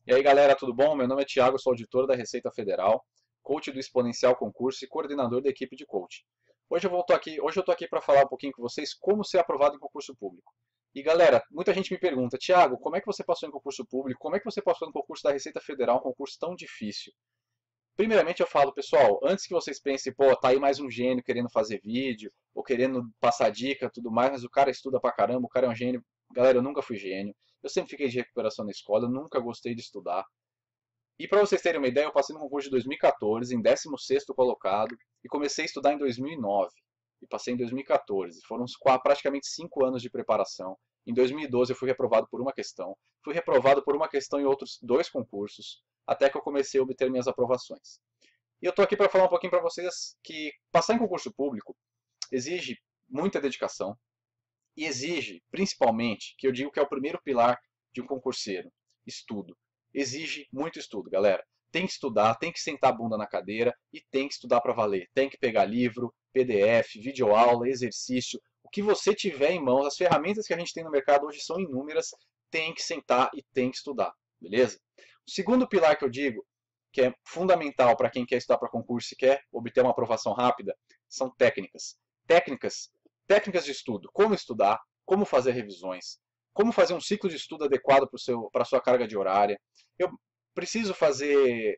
E aí galera, tudo bom? Meu nome é Thiago, sou auditor da Receita Federal, coach do Exponencial Concurso e coordenador da equipe de coaching. Hoje eu tô aqui para falar um pouquinho com vocês como ser aprovado em concurso público. E galera, muita gente me pergunta, Thiago, como é que você passou em concurso público? Como é que você passou no concurso da Receita Federal, um concurso tão difícil? Primeiramente eu falo, pessoal, antes que vocês pensem, pô, tá aí mais um gênio querendo fazer vídeo, ou querendo passar dica, tudo mais, mas o cara estuda pra caramba, o cara é um gênio. Galera, eu nunca fui gênio. Eu sempre fiquei de recuperação na escola, eu nunca gostei de estudar. E para vocês terem uma ideia, eu passei no concurso de 2014, em 16º colocado, e comecei a estudar em 2009. E passei em 2014. Foram praticamente 5 anos de preparação. Em 2012 eu fui reprovado por uma questão. Fui reprovado por uma questão em outros 2 concursos, até que eu comecei a obter minhas aprovações. E eu estou aqui para falar um pouquinho para vocês que passar em concurso público exige muita dedicação e exige, principalmente, que eu digo que é o primeiro pilar de um concurseiro, estudo. Exige muito estudo, galera. Tem que estudar, tem que sentar a bunda na cadeira e tem que estudar para valer. Tem que pegar livro, PDF, videoaula, exercício, o que você tiver em mãos, as ferramentas que a gente tem no mercado hoje são inúmeras, tem que sentar e tem que estudar, beleza? O segundo pilar que eu digo, que é fundamental para quem quer estudar para concurso e quer obter uma aprovação rápida, são técnicas. Técnicas, técnicas de estudo, como estudar, como fazer revisões, como fazer um ciclo de estudo adequado para a sua carga de horária. Eu preciso fazer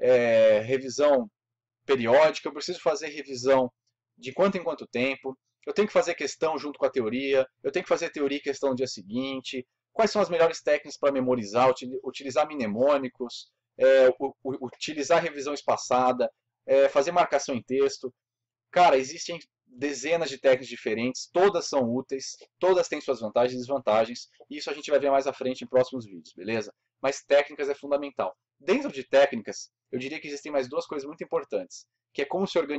revisão periódica, eu preciso fazer revisão de quanto em quanto tempo, eu tenho que fazer questão junto com a teoria, eu tenho que fazer teoria e questão no dia seguinte, quais são as melhores técnicas para memorizar, utilizar mnemônicos, utilizar revisão espaçada, fazer marcação em texto. Cara, existem dezenas de técnicas diferentes, todas são úteis, todas têm suas vantagens e desvantagens, e isso a gente vai ver mais à frente em próximos vídeos, beleza? Mas técnicas é fundamental. Dentro de técnicas, eu diria que existem mais 2 coisas muito importantes, que é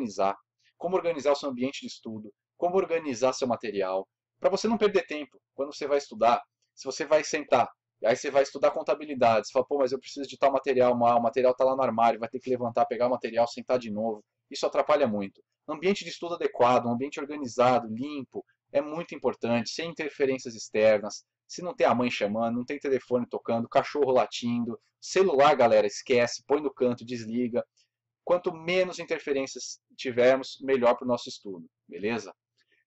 como organizar o seu ambiente de estudo, como organizar seu material, para você não perder tempo quando você vai estudar. Se você vai sentar, aí você vai estudar contabilidade, você fala, pô, mas eu preciso de tal material, o material está lá no armário, vai ter que levantar, pegar o material, sentar de novo. Isso atrapalha muito. Ambiente de estudo adequado, um ambiente organizado, limpo, é muito importante, sem interferências externas. Se não tem a mãe chamando, não tem telefone tocando, cachorro latindo, celular, galera, esquece, põe no canto, desliga. Quanto menos interferências tivermos, melhor para o nosso estudo, beleza?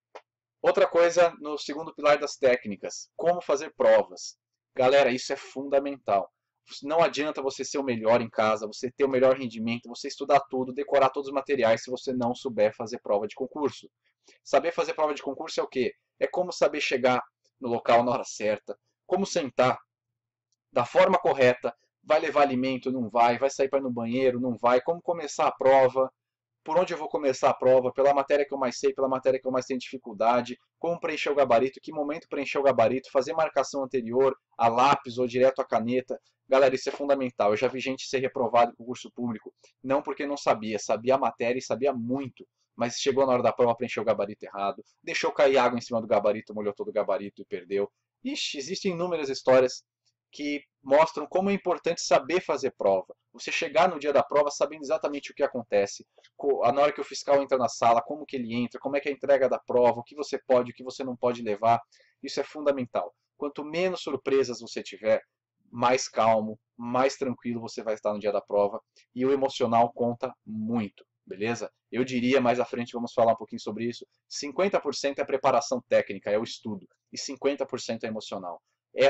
Outra coisa no segundo pilar das técnicas, como fazer provas. Galera, isso é fundamental. Não adianta você ser o melhor em casa, você ter o melhor rendimento, você estudar tudo, decorar todos os materiais se você não souber fazer prova de concurso. Saber fazer prova de concurso é o quê? É como saber chegar no local na hora certa, como sentar da forma correta, vai levar alimento, não vai sair para ir no banheiro, não vai, como começar a prova, por onde eu vou começar a prova, pela matéria que eu mais sei, pela matéria que eu mais tenho dificuldade, como preencher o gabarito, que momento preencher o gabarito, fazer marcação anterior a lápis ou direto a caneta. Galera, isso é fundamental. Eu já vi gente ser reprovado em concurso público, não porque não sabia, sabia a matéria e sabia muito, mas chegou na hora da prova, preencheu o gabarito errado, deixou cair água em cima do gabarito, molhou todo o gabarito e perdeu. Ixi, existem inúmeras histórias que mostram como é importante saber fazer prova. Você chegar no dia da prova sabendo exatamente o que acontece, na hora que o fiscal entra na sala, como que ele entra, como é que é a entrega da prova, o que você pode, o que você não pode levar. Isso é fundamental. Quanto menos surpresas você tiver, mais calmo, mais tranquilo você vai estar no dia da prova. E o emocional conta muito, beleza? Eu diria, mais à frente vamos falar um pouquinho sobre isso, 50% é preparação técnica, é o estudo, e 50% é emocional.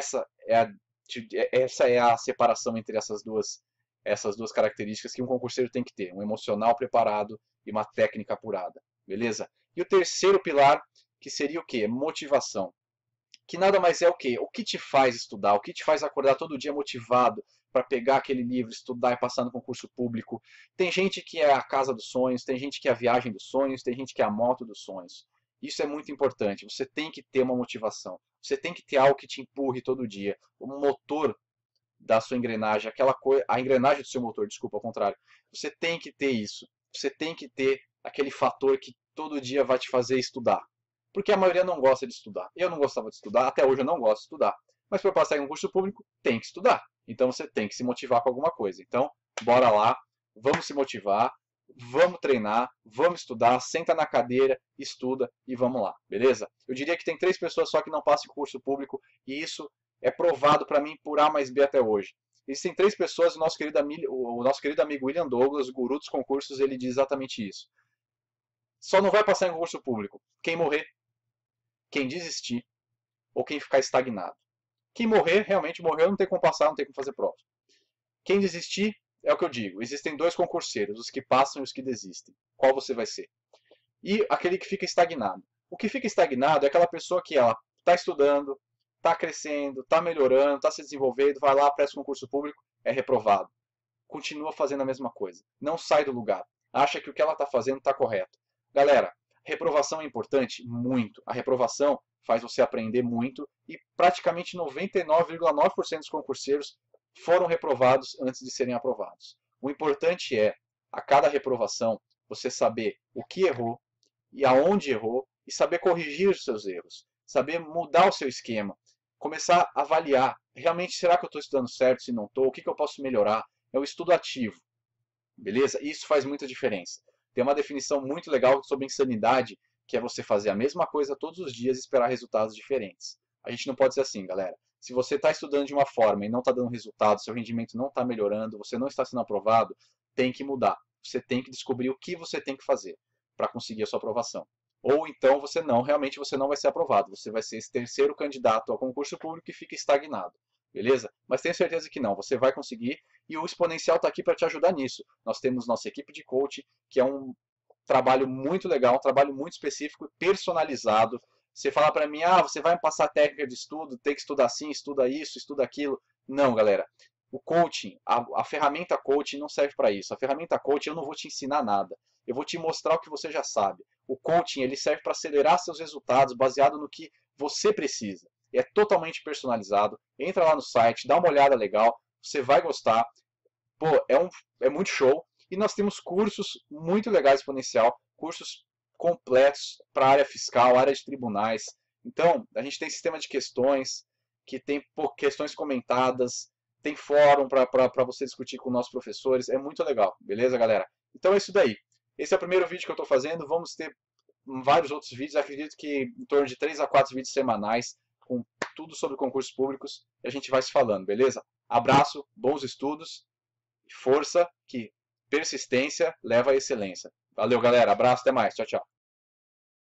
Essa é a separação entre essas duas características que um concurseiro tem que ter, um emocional preparado e uma técnica apurada, beleza? E o terceiro pilar, que seria o quê? Motivação. Que nada mais é o quê? O que te faz estudar, o que te faz acordar todo dia motivado para pegar aquele livro, estudar e passar no concurso público. Tem gente que é a casa dos sonhos, tem gente que é a viagem dos sonhos, tem gente que é a moto dos sonhos. Isso é muito importante. Você tem que ter uma motivação. Você tem que ter algo que te empurre todo dia. O motor da sua engrenagem, aquela coisa, a engrenagem do seu motor, desculpa, ao contrário. Você tem que ter isso. Você tem que ter aquele fator que todo dia vai te fazer estudar. Porque a maioria não gosta de estudar. Eu não gostava de estudar, até hoje eu não gosto de estudar. Mas para passar em um curso público, tem que estudar. Então você tem que se motivar com alguma coisa. Então, bora lá, vamos se motivar, vamos treinar, vamos estudar, senta na cadeira, estuda e vamos lá, beleza? Eu diria que tem 3 pessoas só que não passam em curso público e isso é provado para mim por A mais B até hoje. Existem 3 pessoas, o nosso querido amigo William Douglas, o guru dos concursos, ele diz exatamente isso. Só não vai passar em concurso público quem morrer, quem desistir ou quem ficar estagnado. Quem morrer, realmente morreu, não tem como passar, não tem como fazer prova. Quem desistir, é o que eu digo, existem 2 concurseiros, os que passam e os que desistem. Qual você vai ser? E aquele que fica estagnado. O que fica estagnado é aquela pessoa que ela está estudando, está crescendo, está melhorando, está se desenvolvendo, vai lá, presta concurso público, é reprovado. Continua fazendo a mesma coisa. Não sai do lugar. Acha que o que ela está fazendo está correto. Galera, reprovação é importante? Muito. A reprovação faz você aprender muito e praticamente 99,9% dos concurseiros foram reprovados antes de serem aprovados. O importante é, a cada reprovação, você saber o que errou e aonde errou e saber corrigir os seus erros, saber mudar o seu esquema, começar a avaliar, realmente será que eu estou estudando certo, se não estou, o que eu posso melhorar? É o estudo ativo, beleza? Isso faz muita diferença. Tem uma definição muito legal sobre insanidade, que é você fazer a mesma coisa todos os dias e esperar resultados diferentes. A gente não pode ser assim, galera. Se você está estudando de uma forma e não está dando resultado, seu rendimento não está melhorando, você não está sendo aprovado, tem que mudar. Você tem que descobrir o que você tem que fazer para conseguir a sua aprovação. Ou então realmente você não vai ser aprovado. Você vai ser esse terceiro candidato ao concurso público que fica estagnado. Beleza? Mas tenho certeza que não, você vai conseguir e o Exponencial está aqui para te ajudar nisso. Nós temos nossa equipe de coach, que é um trabalho muito legal, um trabalho muito específico e personalizado. Você fala para mim, você vai me passar técnica de estudo, tem que estudar assim, estuda isso, estuda aquilo. Não, galera. O coaching, a ferramenta coaching não serve para isso. A ferramenta coaching eu não vou te ensinar nada. Eu vou te mostrar o que você já sabe. O coaching ele serve para acelerar seus resultados baseado no que você precisa. É totalmente personalizado. Entra lá no site, dá uma olhada legal, você vai gostar. Pô, é muito show. E nós temos cursos muito legais Exponencial, cursos completos para a área fiscal, área de tribunais. Então, a gente tem sistema de questões, que tem questões comentadas, tem fórum para você discutir com nossos professores, é muito legal, beleza, galera? Então é isso daí. Esse é o primeiro vídeo que eu estou fazendo, vamos ter vários outros vídeos, acredito que em torno de 3 a 4 vídeos semanais, com tudo sobre concursos públicos, e a gente vai se falando, beleza? Abraço, bons estudos, força, que persistência leva à excelência. Valeu, galera, abraço, até mais, tchau, tchau.